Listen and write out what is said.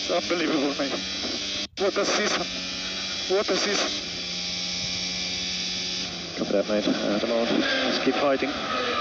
It's unbelievable, mate. What a season. What a season. Copy that, mate. At the moment, let's keep fighting.